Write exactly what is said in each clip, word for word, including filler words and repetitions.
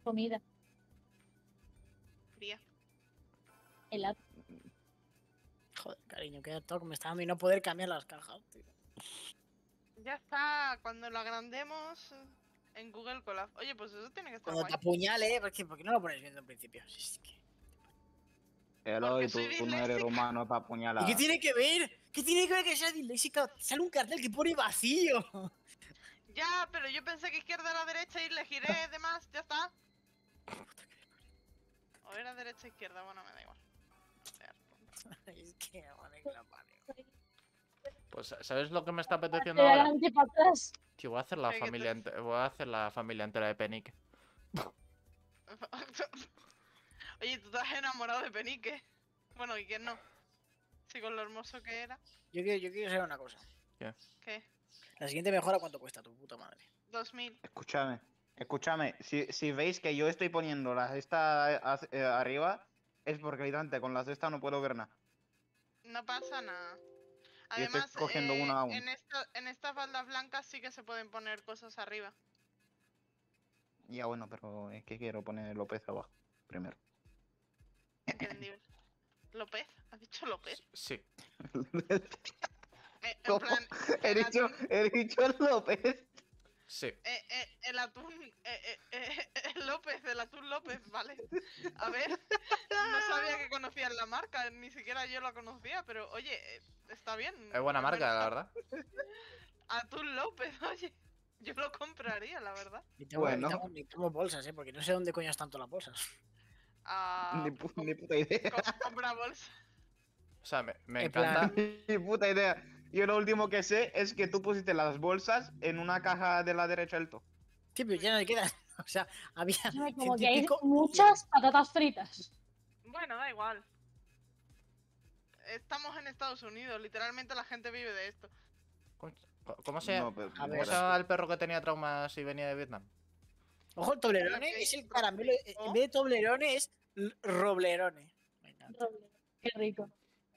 Comida. Fría. Helado. Joder, cariño, qué toque me está dando y no poder cambiar las cajas, tío. Ya está, cuando lo agrandemos en Google Colab. Oye, pues eso tiene que estar Cuando guay. te apuñale, ¿por qué, ¿por qué no lo pones viendo al principio? Si es que... Eloy, Porque tú, soy tú no eres disléxica. humano para ¿Y apuñalar. qué tiene que ver? ¿Qué tiene que ver que sea disléxica? Sale un cartel que pone vacío. Ya, pero yo pensé que izquierda a la derecha y le giré de más, ya está. O era derecha izquierda, bueno, me da igual. Es que, vale, que la parió. Pues, ¿sabes lo que me está De apeteciendo ahora? adelante para atrás. Tío, voy a hacer la Sí, que familia te- ente- voy a hacer la familia entera de Penique. Oye, tú estás enamorado de Penique. Bueno, ¿y quién no? Sí, con lo hermoso que era. Yo quiero, yo quiero saber una cosa. ¿Qué? La siguiente mejora, ¿cuánto cuesta tu puta madre? Dos mil. Escúchame, escúchame. Si, si veis que yo estoy poniendo la cesta a- eh, arriba, es porque literalmente con la cesta no puedo ver nada. No pasa nada. Yo estoy Además, cogiendo eh, una a una. en, esta- en estas baldas blancas sí que se pueden poner cosas arriba. Ya bueno, pero es que quiero poner López abajo primero. Entendible. ¿López? ¿Has dicho López? Sí. Eh, en ¿Cómo? plan, He el dicho, atún, he dicho López. Sí. eh, eh, el atún, eh, eh, eh, el López, el atún López, vale. A ver, no sabía que conocían la marca, ni siquiera yo la conocía, pero oye, eh, está bien. Es buena al marca, menos la a- verdad. Atún López, oye, yo lo compraría, la verdad. Necesitamos, Bueno. necesitamos- necesitamos bolsas, ¿eh? Porque no sé dónde coño están todas las bolsas. Ah, Ni, pues pu- com- ni puta idea. com- compra bolsa. O sea, me, me En encanta. Ni puta idea. Yo lo último que sé es que tú pusiste las bolsas en una caja de la derecha del todo. Sí, pero ya no le quedan. O sea, había Como ciento que y hay pico. muchas patatas fritas. Bueno, da igual. Estamos en Estados Unidos, literalmente la gente vive de esto. ¿Cómo cómo se, No, pero- A ver, ¿cómo se llama el perro que tenía traumas y venía de Vietnam? Ojo, el Toblerone Ok, es el pero- caramelo. En ¿Oh? vez de Toblerone es l- Roblerone. Me encanta. Roble. Qué rico.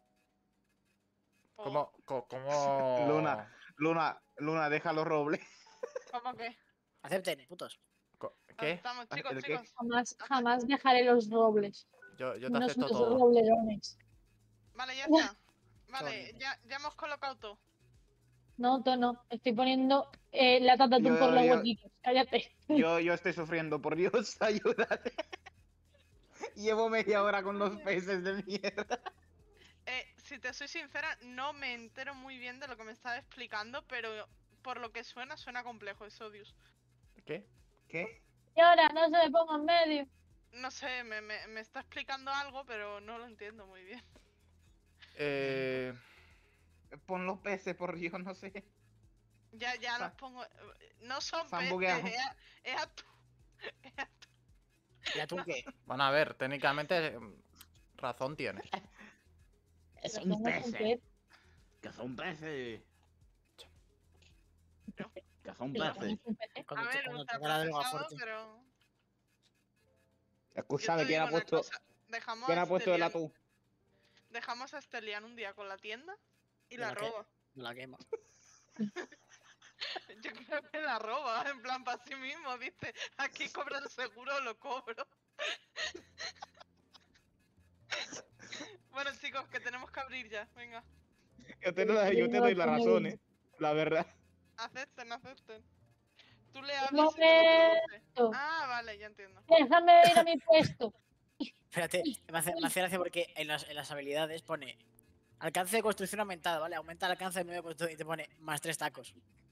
O- ¿Cómo? co- ¿Cómo? Luna. Luna, Luna, déjalo roble. ¿Cómo que? Acepten, putos. co- ¿Qué? Estamos, chicos, ¿El qué? chicos. Jamás, jamás dejaré los robles. Yo, yo te Menos acepto los todo. roblerones. Vale, ya está. Vale, bonito. ya, ya hemos colocado todo. No, tú no. Estoy poniendo eh, latas de atún Yo- por los yo- huequitos. Cállate. Yo, yo estoy sufriendo, por Dios, ayúdate. Llevo media hora con los peces de mierda. Eh, si te soy sincera, no me entero muy bien de lo que me estaba explicando, pero por lo que suena, suena complejo, es Odious. ¿Qué? ¿Qué? Y ahora no se me ponga en medio. No sé, me, me, me está explicando algo, pero no lo entiendo muy bien. Eh, Pon los peces, por Dios, no sé. Ya, ya los Sa- pongo. No son se han peces, bugueado. es, a- es atún. Es atún. ¿Ya tú qué? bueno, a ver, técnicamente mm, razón tiene. Es Pero son los pez. Que son peces. No. Que son Que peces. es un pez. Cuando, A te- ver, cuando te da la droga ultraprocesado, fuerte. pero. Escúchame, Yo te ¿quién digo ha una puesto, cosa, Dejamos ¿quién a ha puesto el Stelian- atún? Dejamos a Stelian un día con la tienda y ¿De la la qué? roba. La quema. Yo creo que la roba, en plan para sí mismo, dice, aquí cobra el seguro, lo cobro. Bueno chicos, que tenemos que abrir ya, venga. Yo te, doy- yo te doy la razón, eh. La verdad. Acepten, acepten. Tú le hablas No y te lo me- produce. Ah, vale, ya entiendo. Déjame ir a mi puesto. Espérate, me hace, me hace gracia porque en las, en las habilidades pone alcance de construcción aumentado, ¿vale? Aumenta el alcance de medio de construcción y te pone más tres tacos.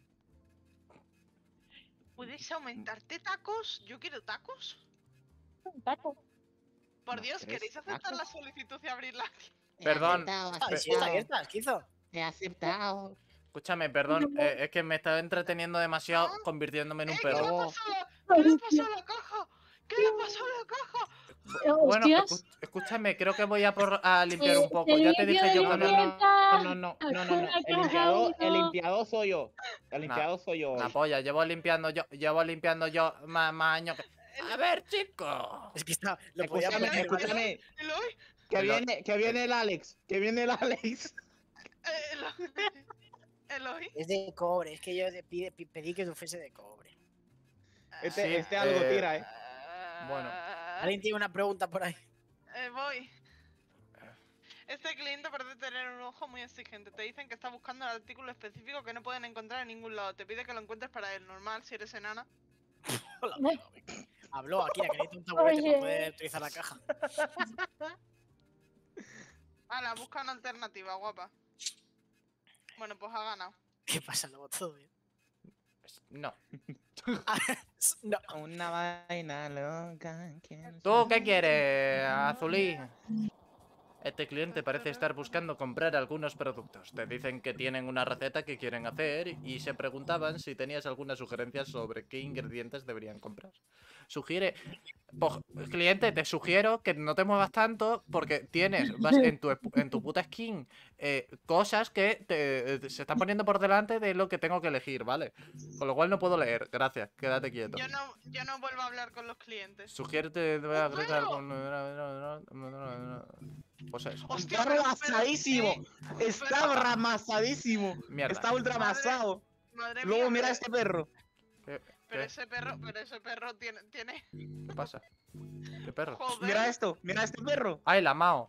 ¿Puedes aumentarte tacos? Yo quiero tacos. Un taco. Por ¿Más Dios, tres ¿queréis aceptar tacos? la solicitud y abrirla? Perdón. Ah, sí, está abierta, esquizo. He aceptado. Escúchame, perdón, eh, es que me estaba entreteniendo demasiado Ah. convirtiéndome en un ¿Eh? ¿Qué le perro. Luego- pasó? ¿Qué le pasó a la caja? ¿Qué le pasó a la caja? Bueno, Hostias. escu- escúchame, creo que voy a, por, a limpiar Eh, un poco. Ya te dije yo No, que no, no. no, no, no, no, no, no, no. El limpiador, el limpiador soy yo. El limpiador soy yo. Una polla, llevo limpiando yo, llevo limpiando yo más, más años que... A ver, chicos. Es que está. Lo podía Escúchame, poner. escúchame. Eloy, Que Pero- viene, que viene el Alex. Que viene el Alex. eh, Eloy. Eloy. Es de cobre, es que yo de- pide- pi- pedí que fuese de cobre. Este, Sí, este algo eh, tira, eh. Ah, Bueno. ¿Alguien tiene una pregunta por ahí? Eh, voy. Este cliente parece tener un ojo muy exigente. Te dicen que está buscando el artículo específico que no pueden encontrar en ningún lado. Te pide que lo encuentres para él. Normal, si eres enana. Hola, amigo. Habló aquí, que necesita un taburete Oye. para poder utilizar la caja. Hala, busca una alternativa, guapa. Bueno, pues ha ganado. ¿Qué pasa, Lobo? ¿Todo bien? No. No. Una vaina loca. que no ¿Tú sé. qué quieres, Azulí? Este cliente parece estar buscando comprar algunos productos. Te dicen que tienen una receta que quieren hacer y se preguntaban si tenías alguna sugerencia sobre qué ingredientes deberían comprar. Sugiere... Pues, cliente, te sugiero que no te muevas tanto porque tienes vas en tu, en tu puta skin eh, cosas que te, se están poniendo por delante de lo que tengo que elegir, ¿vale? Con lo cual no puedo leer. Gracias, quédate quieto. Yo no, yo no vuelvo a hablar con los clientes. Sugiérete... ¡Un perro! Pues eso. ¡Hostia, Está pero- pero- amasadísimo. eh, Está pero- amasadísimo. Mierda. Está ultra amasado. Madre Luego mía, mira pero- este perro. ¿Qué, Pero qué? ese perro, pero ese perro tiene, tiene... ¿Qué pasa? ¿Qué perro? Joder. Mira esto. Mira este perro. ¡Ay, la Mao!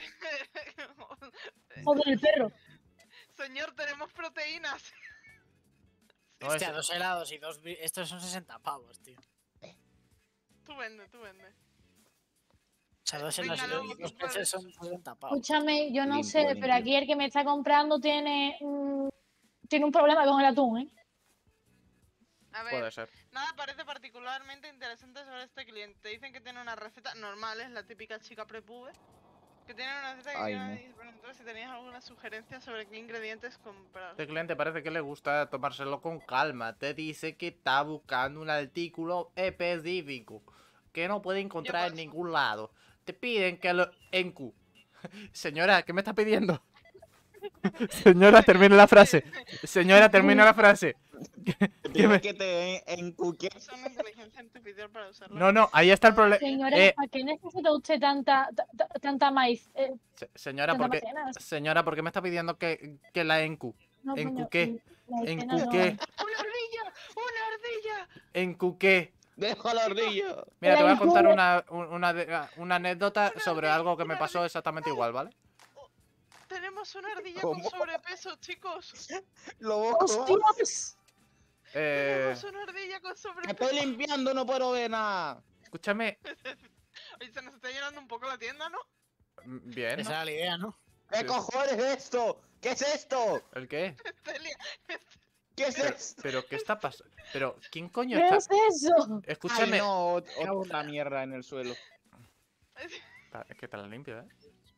Joder, el perro. Señor, tenemos proteínas. No, Hostia, es- dos helados y dos... bri- Estos son sesenta pavos, tío. Tú vende, tú vende. O sea, dos Venga, helados y Lobo, dos tú puedes. peces son sesenta pavos. Escúchame, yo no Limpio, sé, limpio. pero aquí el que me está comprando tiene, mm, tiene un problema con el atún, ¿eh? A ver, Puede ser. nada parece particularmente interesante sobre este cliente. Dicen que tiene una receta normal, es la típica chica prepube. Que tiene una receta que Ay, quiere no. preguntar si tenías alguna sugerencia sobre qué ingredientes comprar. Este cliente parece que le gusta tomárselo con calma. Te dice que está buscando un artículo específico que no puede encontrar en paso. ningún lado. Te piden que lo... En Q. Señora, ¿qué me está pidiendo? Señora, termine la frase. Señora, termina la frase. Tienes me- que te encuque. Es una inteligencia artificial para usarla. No, no, ahí está el problema. Señora, Eh, ¿para qué necesita usted tanta, ta- ta- tanta maíz? Eh, se- señora, tanta ¿por qué, maicena? señora, ¿por qué me está pidiendo que, que la en Q? No, ¿En coño, qué? mm, maicena ¿En no. qué? ¡Una ardilla! ¡Una ardilla! ¿En Q qué? Deja la ardilla. Mira, te voy a La contar encubre. una, un- una, de- una anécdota sobre algo que me pasó exactamente igual, ¿vale? Tenemos una ardilla ¿Cómo? con sobrepeso, chicos. Lobo. ¡Hostias! Eh, Tenemos una ardilla con Me sobrepeso. estoy limpiando, no puedo ver nada. escúchame. Oye, se nos está llenando un poco la tienda, ¿no? mm, Bien, ¿no? Esa era la idea, ¿no? ¿Qué Sí. cojones es esto? ¿Qué es esto? ¿El qué? Celia, ¿Qué es Pero, esto? pero, ¿qué está pasando? Pero, ¿quién coño ¿Qué está? es eso? Escúchame. Ay, no, ot- otra mierda en el suelo. Ta- Es que te la limpio, ¿eh?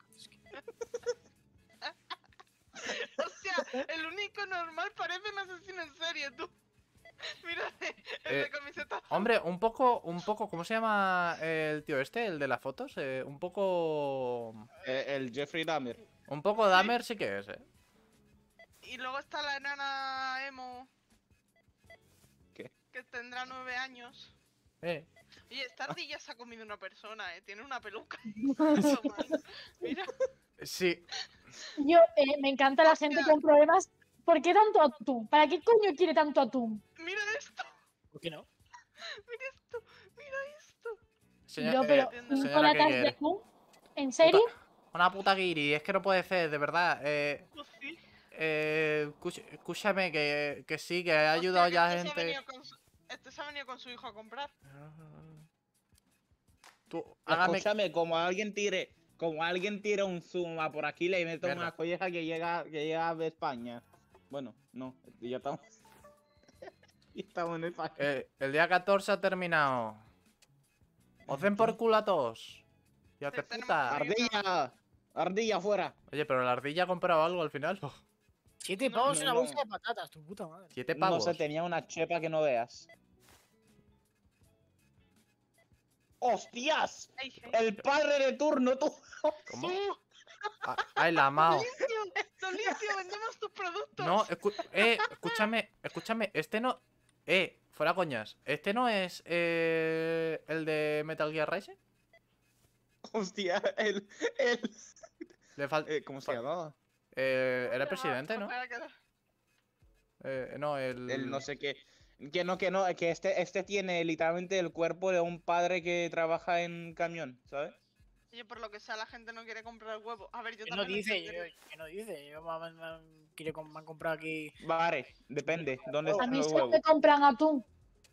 hostia, el único normal parece un asesino en serie, tú. Mírate, el Eh, de camiseta. Hombre, un poco, un poco, ¿cómo se llama el tío este, el de las fotos? Eh, un poco... Eh, el Jeffrey Dahmer. Un poco Dahmer sí que es, ¿eh? Y luego está la enana emo. ¿Qué? Que tendrá nueve años. Eh, Oye, esta ardilla se ha comido una persona, eh. Tiene una peluca. Tomando. Mira, sí, Yo, eh, me encanta la gente Hostia. con problemas. ¿Por qué tanto atún? ¿Para qué coño quiere tanto atún? mira esto, ¿Por qué no? mira esto, mira esto. señor- Yo, pero eh, entiendo. cinco señora, ¿qué latas de quiere? atún. ¿En serio? Una puta guiri, es que no puede ser, de verdad. Eh, Pues sí. eh, escuch- escúchame, que, que sí, que he Hostia, ayudado que ya a este se ha gente. venido con su- Este se ha venido con su hijo a comprar. Tú, hágame. Escúchame, como alguien tire, como alguien tira un zuma por aquí, le meto Mierda. una colleja que llega, que llega de España. Bueno, no, ya estamos. ya estamos en España. Eh, el día catorce ha terminado. Os den por culo a todos. Ya te Sí, tenemos puta. que ir. ¡Ardilla! ¡Ardilla afuera! Oye, pero la ardilla ha comprado algo al final. Siete No, pavos no, y una no. bolsa de patatas, tu puta madre. Siete No pavos. se tenía una chepa que no veas. ¡Hostias! Ay, ay. El padre de turno, tú. ¿Cómo? Ah, ay, la Mao. ¡Limpio! ¡Limpio! ¡Vendemos tus productos! No, escu- eh, escúchame, escúchame. Este no. Eh, fuera coñas. ¿Este no es eh, el de Metal Gear Rising? Hostia, el. el Le falta. eh, ¿Cómo se llamaba? Eh, era el presidente, ¿no? Espera, que- Eh, no, el. El no sé qué. Que no, que no, que este, este tiene literalmente el cuerpo de un padre que trabaja en camión, ¿sabes? Oye, por lo que sea, la gente no quiere comprar huevo. A ver, yo Que no también. dice, yo, entendería. que no dice. Yo me, me- me- quiere com- me han comprado aquí. Vale, depende. ¿Dónde A están mí los solo huevos? me compran atún.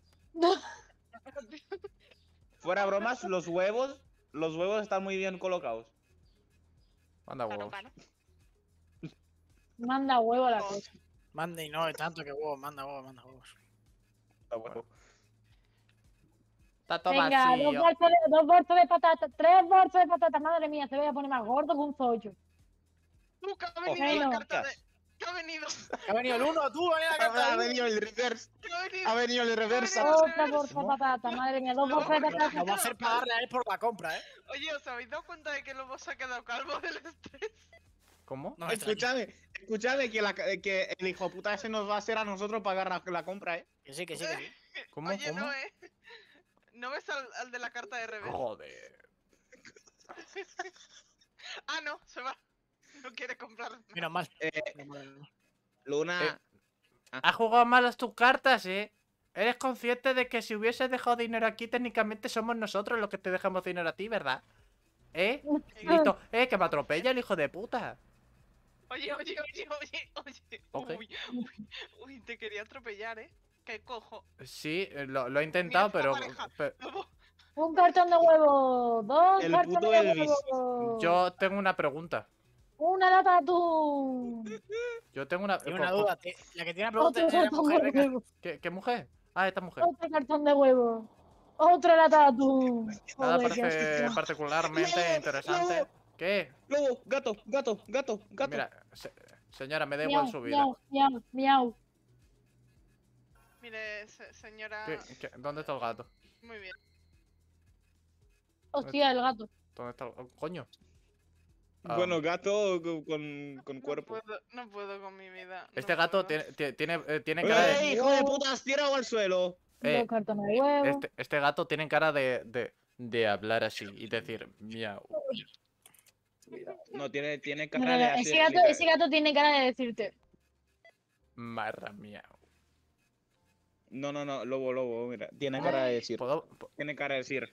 Fuera bromas, los huevos, los huevos están muy bien colocados. Manda Claro, huevos. claro. Manda huevo la cosa. Manda y no, es tanto que huevos, manda huevos, manda huevos. Está bueno. Está todo Venga, dos vacío. bolsas, de, dos bolsas de patata, tres bolsas de patata. Madre mía, se voy a poner más gordo que un pollo. Tú, que ha venido Bueno. la carta de. ¿Qué ha venido? ¿Qué ha venido el uno? ¿Tú? ¿Venía la carta Ha ahí? venido el reverse. ¿Qué ha venido? Ha venido el reverse. venido- Otra bolsa de patata, madre mía, dos Lo bolsas de vamos a patata. Lo va a hacer pagarle a él por la compra, ¿eh? Oye, ¿os habéis dado cuenta de que Lobo se ha quedado calvo del estrés? ¿Cómo? No me extraña. Escúchame, escúchame que, la, que el hijo puta ese nos va a hacer a nosotros pagar la, la compra, ¿eh? Que sí, que sí, que sí. ¿Cómo? Oye, ¿Cómo? no, eh. ¿No ves al, al de la carta de revés? Joder. Ah, no, se va. No quiere comprar. nada. Menos mal. Eh, Menos mal, menos mal. Luna. Eh. Has jugado malas tus cartas, ¿eh? Eres consciente de que si hubieses dejado dinero aquí, técnicamente somos nosotros los que te dejamos dinero a ti, ¿verdad? ¿Eh? Listo. Eh, que me atropella el hijo de puta. Oye, oye, oye, oye, oye. Ok. Uy, uy, uy, te quería atropellar, ¿eh? ¿Qué cojo? Sí, eh, lo, lo he intentado, Mira, pero, esta pareja. pe- Lobo, Un cartón de huevo, dos El cartones puto de Elvis. huevo, yo tengo una pregunta. una lata de atún, Yo tengo una... Tengo una co- co- duda. te- La que tiene la pregunta otro es la cartón mujer, de venga. huevo, ¿Qué, qué mujer? Ah, esta mujer. otro cartón de huevo, otra lata de atún. Nada Joder, qué parece asco. particularmente Lobo, interesante. lobo. ¿Qué? Lobo, gato, gato, gato, gato. Mira, se- señora, me da igual Miau, su vida. miau, miau, miau. mire, se- señora. ¿Qué- qué- ¿Dónde está el gato? Muy bien. Hostia, el gato. ¿Dónde está el oh, coño? Ah, Bueno, gato con, con, con No cuerpo. puedo, no puedo con mi vida. no Este gato puedo. tiene, tie- tiene, eh, tiene cara de... ¡Ey, hijo de puta! ¡Has tirado al suelo! Eh, Dos cartones de huevo. Este, este gato tiene cara de, de, de hablar así y decir miau. No, tiene, tiene No, no, cara no, de ese, hacer... gato, literal- ese gato tiene cara de decirte. Marra miau. No, no, no, lobo, lobo, mira. Tiene cara de decir. ¿Puedo? po- Tiene cara de decir.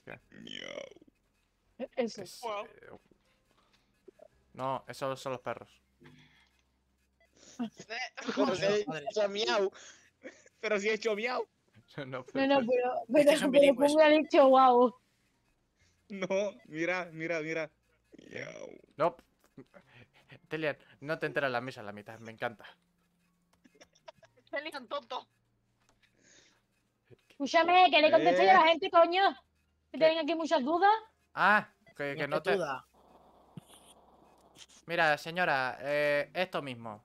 Eso. es- Guau. eh, No, esos son los perros. Eh, Pero Joder, si he madre. hecho miau. Pero si he hecho miau. No, No, pero- no, pero, Es pero, que son pero bilingües. pongo el dicho wow. No, mira, mira, mira. Miau. No. Telian, no te enteras la misa a la mitad, me encanta. Se lían tonto. Escúchame, que le conteste yo a la Eh. gente, coño. Que ¿Qué? tienen aquí muchas dudas. Ah, que, que no te... Duda. Mira, señora, eh, esto mismo.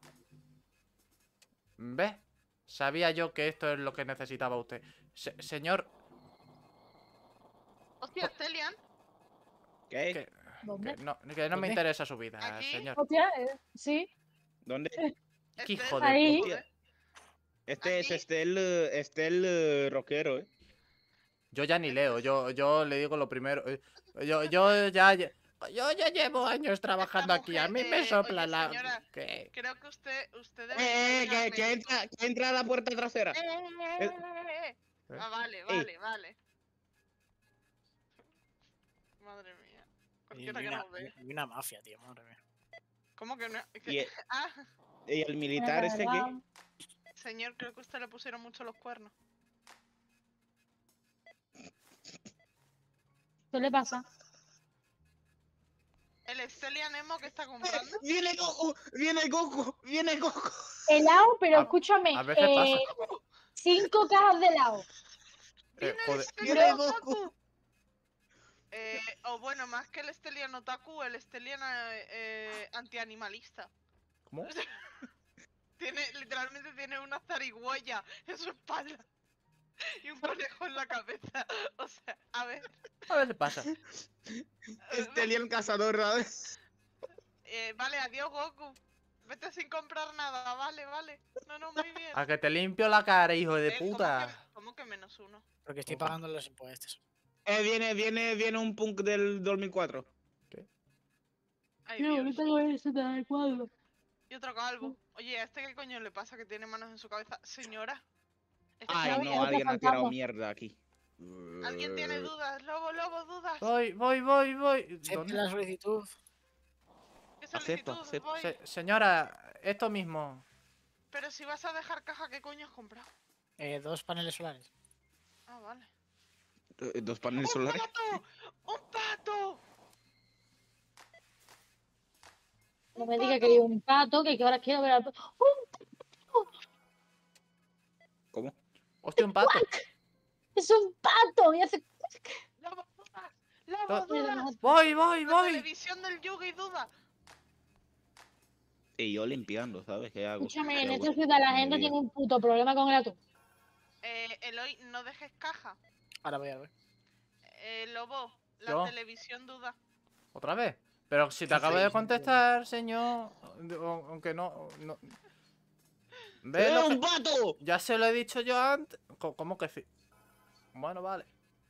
¿Ves? Sabía yo que esto es lo que necesitaba usted. Se- señor, Hostia, Stelian. ¿Qué? que, ¿Dónde? que no, que no me ¿Dónde? interesa su vida, ¿Aquí? señor. Hostia, eh, sí. ¿Dónde? Este hijo es- de Ahí. puta. Joder. Este es Aquí. este el, eh, este el eh, rockero, ¿eh? Yo ya ni leo, yo, yo le digo lo primero. eh, Yo, yo ya. lle- Yo ya llevo años trabajando aquí, a mí mujer, me eh, sopla oye, la. señora. ¿Qué? Creo que usted, usted debe. Eh, eh, ir al que, que médico. entra, que entra a la puerta trasera. Eh, eh, eh, eh, eh. ¿Eh? Ah, vale, vale, vale. Madre mía. Y, Cualquiera y que una, nos ve. y una mafia, tío, madre mía. ¿Cómo que no? que- Y, e- Ah, y el militar ese que... señor, creo que a usted le pusieron mucho los cuernos. ¿Qué le pasa? El Stelian Emo que está comprando. ¡Viene Goku! ¡Viene Goku! ¡Viene Goku! Helado, pero A- escúchame. a veces eh, pasa. cinco cajas de helado. Eh, joder, ¡Viene Goku! Eh, o bueno, más que el Stelian Otaku, el Stelian eh, eh, antianimalista. ¿Cómo? Tiene, literalmente tiene una zarigüeya en su espalda. Y un conejo en la cabeza. O sea, a ver. A veces pasa. Este alien cazador, ¿sabes? Eh, vale, adiós Goku. Vete sin comprar nada, vale, vale. No, no, muy bien. A que te limpio la cara, hijo de Eh, ¿cómo puta. que- ¿Cómo que menos uno? Porque estoy Opa. pagando los impuestos. Eh, viene, viene, viene un punk del dos mil cuatro. Ay, No, Dios. no tengo ese tal cuadro. Y otro calvo. Oye, ¿a este qué coño le pasa que tiene manos en su cabeza? Señora, Este Ay, está no, bien. alguien ha tirado fantasma. mierda aquí. ¿Alguien tiene dudas? Lobo, lobo, dudas. Voy, voy, voy, voy. Acepte ¿Dónde? la solicitud. ¿Qué Acepto, solicitud? acepto. Voy. Se- señora, esto mismo. Pero si vas a dejar caja, ¿qué coño has comprado? Eh, dos paneles solares. Ah, vale. Eh, Dos paneles ¡Un solares. pato! ¡Un pato! No ¡Un me diga pato! que hay un pato, que, que ahora quiero ver al pato. ¡Oh! ¿Cómo? Hostia, un pato. ¡Es un pato! Y hace... ¡Lobo, dudas! ¡Lobo, To- dudas! Voy, voy, La voy. televisión del Yugi, duda. Y yo limpiando, ¿sabes? ¿Qué hago? Escúchame, ¿Qué en hago? esta ciudad la Me gente lío. tiene un puto problema con el atún. Eh, Eloy, no dejes caja. Ahora voy a ver. Eh, Lobo, la Yo. televisión duda. ¿Otra vez? Pero si te Sí, acabo sí, de sí, contestar, señor. o- Aunque no. no... ¿Ves ¡Eh, lo un que- pato! Ya se lo he dicho yo antes. Co- ¿Cómo que sí? Bueno, vale.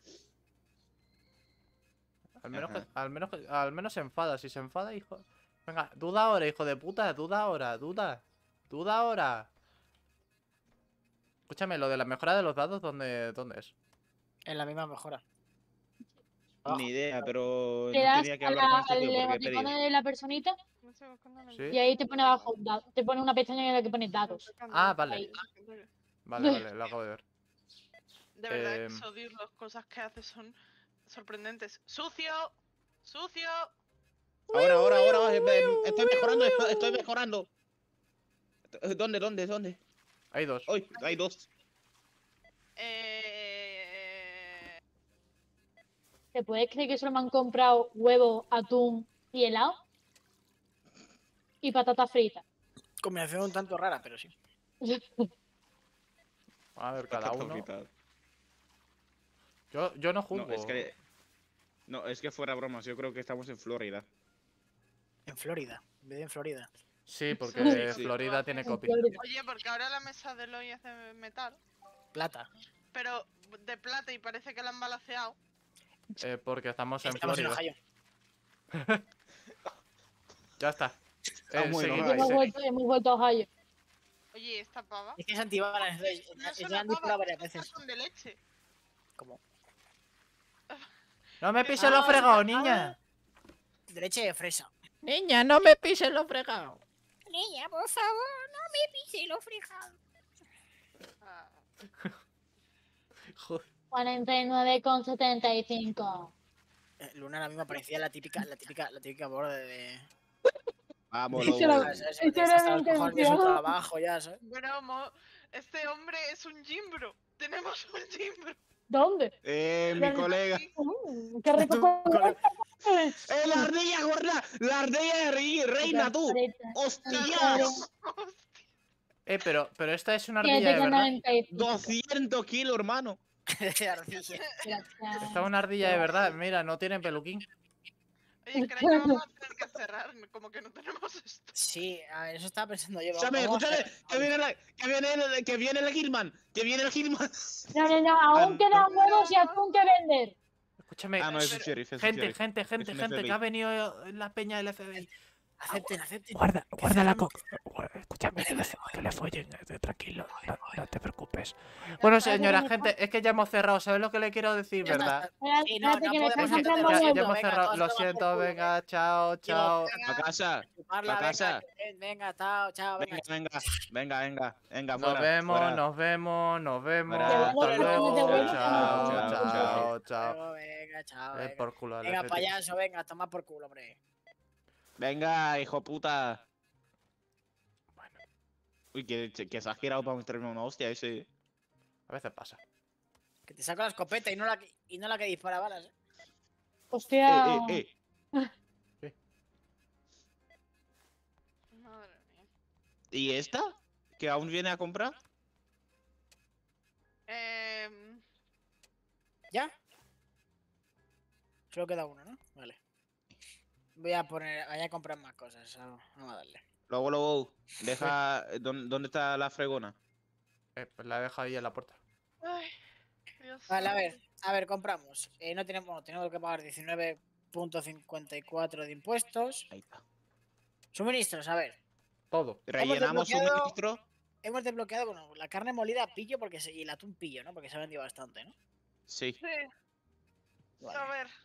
Al menos, que, Ajá. al, menos que- al menos se enfada. Si se enfada, hijo. Venga, duda ahora, hijo de puta. Duda ahora, duda. Duda ahora. Escúchame, lo de la mejora de los dados, ¿dónde, dónde es? En la misma mejora. Ni idea, pero no Le das tenía que a hablar con la- este al tío porque he emoticono pedido. de la personita No estoy buscando en el Sí. y ahí te pone abajo un dado. Te pone una pestaña en la que pone datos. Ah, vale. Ahí. Vale, vale, lo acabo de ver. De verdad, Em. Exodius, las cosas que hace son sorprendentes. ¡Sucio! ¡Sucio! Ahora, ahora, ahora. eh, eh, Estoy mejorando, estoy, estoy mejorando. Eh, ¿Dónde, dónde, dónde? Hay dos. Hoy, hay dos. Eh... ¿Te puedes creer que solo me han comprado huevo, atún y helado? Y patatas fritas. Combinación un tanto rara, pero sí. A ver, cada Patata uno. frita. Yo, yo no juzgo. No, es que. No, es que fuera bromas. Yo creo que estamos en Florida. En Florida. En vez de en Florida. Sí, porque Sí. Florida tiene copy. Oye, porque ahora la mesa de Eloy es de metal, Plata. pero de plata y parece que la han balanceado. Eh, porque estamos en Estamos en Florida. Ohio. Ya está. Ah, Eh, bueno, seguid- vale. hemos, se- vuelto, hemos vuelto a Ohio. Oye, esta pava. Es que es antibalas, entonces No es ya una han disparado pava, varias es un veces. cartón de leche. Como No me pises Ah, lo fregado, ah. niña. de leche de fresa. Niña, no me pises lo fregado. Niña, por favor, no me pise lo fregado. Ah, Joder. cuarenta y nueve con setenta y cinco. Eh, Luna ahora mismo parecía la típica, la típica, la típica borde de. Vamos, Eso lobo. lo- ¿sabes? ¿sabes? eso Que era está hasta mi los cojones de su intención. trabajo ya, ¿sabes? Bueno, mo- este hombre es un Jimbro. Tenemos un Jimbro. ¿Dónde? Eh, mi colega. Mm, qué rico. Tú, colega. ¡Eh, la ardilla gorda! ¡La ardilla re- reina, tú! ¡Hostias! Eh, pero, pero esta es una siete ardilla de con verdad. noventa y cinco. doscientos kilos, hermano. De ardilla. Gracias. Esta es una ardilla de verdad. Mira, no tiene peluquín. Oye, ¿crees que vamos a tener que cerrar? Como que no tenemos esto. Sí, a ver, eso estaba pensando yo. Escúchame, vamos a escúchame. hacer- Que viene, la- que viene, el, que viene el Hillman. Que viene el Hillman. No, no, no, aún Ah, quedan huevos y atún que vender. Escúchame. Ah, no, es un Pero- sheriff. Es un Gente, sheriff. gente, gente, Es un gente, F B I. que ha venido en la peña del F B I. Acepten, acepten. Guarda, Que guarda la cerramos. co... Escúchame, que le, que le follen, eh, tranquilo, no, no te preocupes. Bueno, señora, gente, es que ya hemos cerrado. ¿Sabes lo que le quiero decir, Ya está, verdad? Espérate, Sí, no, espérate no que me están podemos sacando hacer Ya, nada. ya huevos. hemos Venga, cerrado. todos Lo toman por siento, culo. venga, chao, chao. A casa. Chuparla, A venga, casa. que- venga, chao, chao, venga. Venga, venga, venga, venga, venga, Nos fuera, vemos, fuera. nos vemos, nos vemos. Fuera. Hasta Bueno, luego. de vuelta, Chao, chao, chao, chao. chao. Luego, venga, chao. Es Venga, por culo al venga Atlético. payaso, venga, toma por culo, hombre. Venga, hijo puta. Uy, que, que se ha girado para meterme una hostia ese. A veces pasa. Que te saco la escopeta y no la que, y no la que dispara balas, eh. Hostia. Eh, eh, eh. Madre mía. ¿Y esta? ¿Que aún viene a comprar? Eh, ¿Ya? Solo queda uno, ¿no? Vale. Voy a poner, voy a comprar más cosas. Vamos vamos a darle. Luego, luego, deja... ¿Dónde, dónde está la fregona? Eh, pues la he dejado ahí en la puerta. ay, Dios Vale, a santo. ver, a ver, compramos. Eh, no tenemos, bueno, tenemos que pagar diecinueve punto cincuenta y cuatro de impuestos. Ahí está. Suministros, a ver. Todo. Rellenamos desbloqueado- suministro. hemos desbloqueado, bueno, la carne molida pillo porque se, y el atún pillo, ¿no? Porque se ha vendido bastante, ¿no? Sí. Sí. Vale. A ver.